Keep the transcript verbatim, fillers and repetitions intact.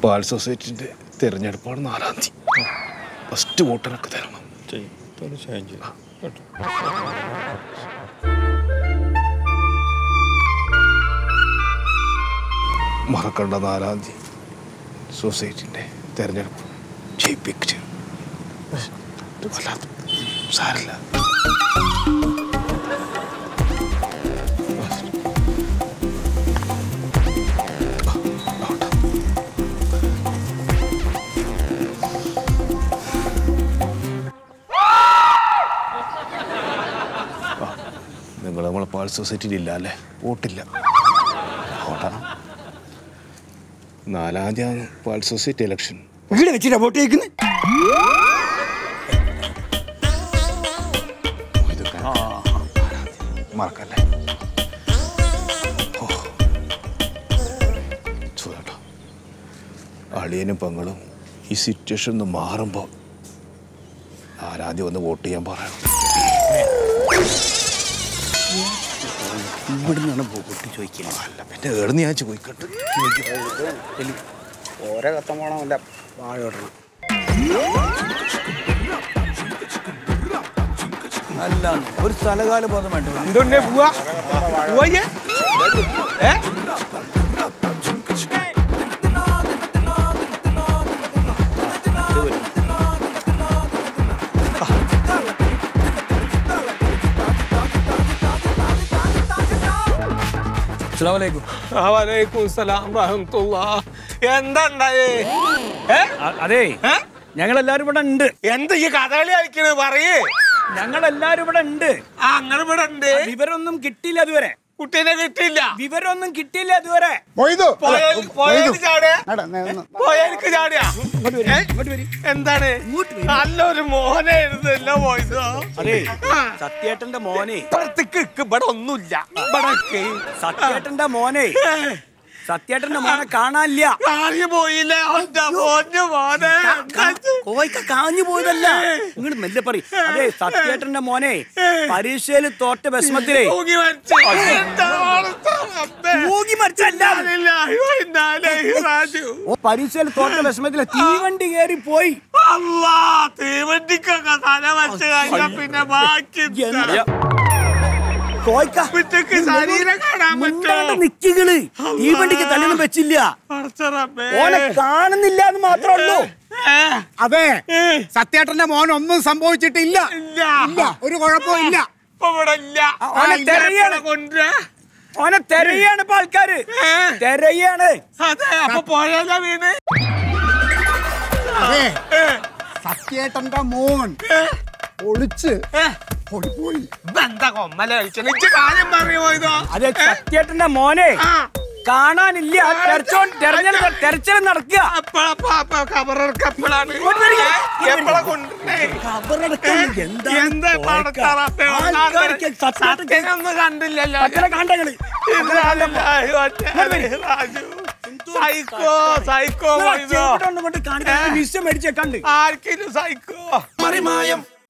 പാൽ സൊസൈറ്റിൻ്റെ തിരഞ്ഞെടുപ്പാണ് നാലാം തീയതി. ഫസ്റ്റ് വോട്ടറൊക്കെ തരണം. മറക്കണ്ട, നാലാം തീയതി സൊസൈറ്റിൻ്റെ തിരഞ്ഞെടുപ്പ് ജയിപ്പിച്ച് വല്ലാത്ത സാരല്ല. നിങ്ങൾ നമ്മളെ പാൽ സൊസൈറ്റിയിൽ ഇല്ല അല്ലേ? വോട്ടില്ല. വോട്ടണം. നാലാം തീയതി പാൽ സൊസൈറ്റി ഇലക്ഷൻ. ഇവിടെ വെച്ചിട്ടാ വോട്ട് ചെയ്യിക്കുന്നത്? മറക്കല്ലേ. ഓ ചോട്ടോ, അളിയനും പെങ്ങളും ഈ സിറ്റുവേഷൻ ഒന്ന് മാറുമ്പോൾ ആരാദ്യം ഒന്ന് വോട്ട് ചെയ്യാൻ പറയണം. ഇവിടുന്നാണ് വോട്ട് ചോദിക്കുന്നത്. അല്ല പിന്നെ ഏടുന്ന് ഞാൻ ചോദിക്കട്ടെ. ഓരോ കത്തം പോണമല്ല വാഴ ഇടണം. അല്ല ഒരു സ്ഥലകാല ബോധം വേണ്ട. എന്തുണ്ടേ പോവാ പോയേ? അതെ, ഞങ്ങളെല്ലാരും ഇവിടെ ഉണ്ട്. എന്താ ഈ കഥകളി കളിക്കണത്? പറയേ. ഞങ്ങളെല്ലാരും ഇവിടെ ഉണ്ട്. ആ അങ്ങനെ ഇവിടെ ഉണ്ട്. വിവരമൊന്നും കിട്ടിയില്ല അതുവരെ. കുട്ടീനെ കിട്ടിയില്ല. വിവരമൊന്നും കിട്ടിയില്ല അതുവരെ. എന്താണ്? നല്ലൊരു മോനായിരുന്നല്ലോ പോയതോ. അതെ, സത്യേട്ടന്റെ മോനെ. ഇവിടെ ഒന്നുമില്ല. ഇവിടെ സത്യേട്ടന്റെ മോനെ സത്യേട്ടന്റെ മോനെ കാണാനില്ല. കാഞ്ഞു പോയില്ല. കോയ്ക്ക കാഞ്ഞു പോയതല്ല. നിങ്ങൾ മെല്ലെ പറ. അതെ, സത്യേട്ടന്റെ മോനെ പരീക്ഷയിൽ തോറ്റ വിഷമത്തിലേ പരീക്ഷയിൽ തോറ്റ വിഷമത്തിലെ തീവണ്ടി കയറി പോയി. തീവണ്ടിക്കൊക്കെ തല വെച്ച് കഴിഞ്ഞ പിന്നെ ബാക്കി നിക്കുകള് തീവണ്ടിക്ക് തലൊന്നും വെച്ചില്ല. ഓനെ കാണുന്നില്ല എന്ന് മാത്രമേ ഉള്ളൂ. അതെ, സത്യേട്ടന്റെ മോൻ ഒന്നും സംഭവിച്ചിട്ടില്ല. ഒരു കുഴപ്പവും ഇല്ല. ഓനെ തെരയാണ് ഓനെ തെരയാണ് ഇപ്പൊ ആൾക്കാര്. തെരയാണ്. അപ്പൊ പോയാലാ വീണ്. അതെ, സത്യേട്ടന്റെ മോൻ ഒളിച്ച് പോയി. എന്താ കൊമ്മല കഴിച്ചു കാര്യം പറയുമോ? ഇതോ അതെ, സത്യേട്ടന്റെ മോനെ കാണാനില്ല. തെരച്ചിൽ നടക്കുക. കണ്ടില്ലല്ലോ. സൈക്കോ സൈക്കോ മേടിച്ചേ കണ്ട് ആർക്കും സൈക്കോ.